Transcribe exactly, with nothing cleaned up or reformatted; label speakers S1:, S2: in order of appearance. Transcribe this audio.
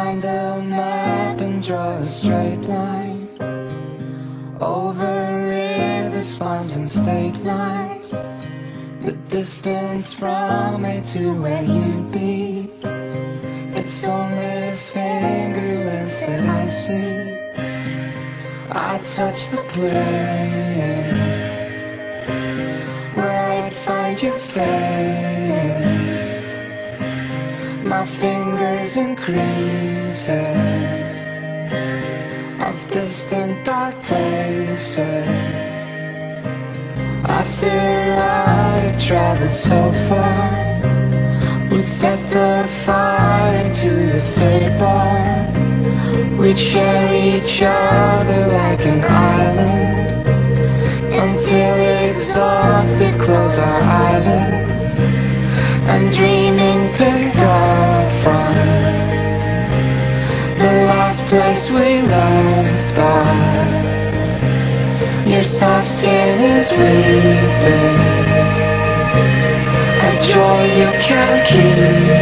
S1: find the map and draw a straight line over rivers, farms and state lines. The distance from me to where you'd be, it's only fingerless that I see. I touch the place where I'd find your face. My fingers in creases of distant dark places. After I've traveled so far, we'd set the fire to the third bar. We'd share each other like an island, until exhausted close our eyelids, and dreaming pick up from the last place we left off. Your soft skin is weeping, a joy you can't keep.